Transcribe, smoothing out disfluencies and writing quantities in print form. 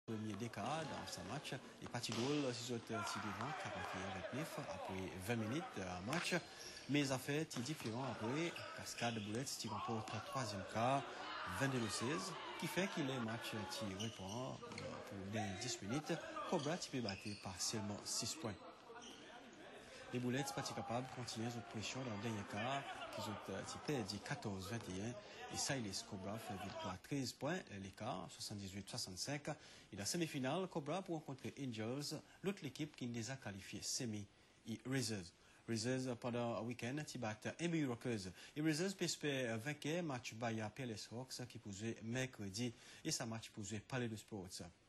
premier décart dans ce match. Les parties goal, si vous êtes devant, 41-29 après 20 minutes en match. Mais affaires sont différents après. Cascade Boulet qui remporte le troisième quart, 22-16, qui fait qu'il est match qui répond pour les 10 minutes. Cobra qui peut battre par seulement 6 points. Les Boulettes pas capables de continuer leur pression dans le dernier quart, qui ont perdu 14-21, et Silas Cobra fait victoire 13 points, l'écart, 78-65. Et la semi-finale, Cobra pour rencontrer Angels, l'autre équipe qui les a qualifiés semi, et Razors. Razors, pendant un week-end, qui battent MU Rockers. Et Razors peut espérer vainqueur match Bahia PLS Hawks qui posait mercredi, et sa match posait Palais de Sports.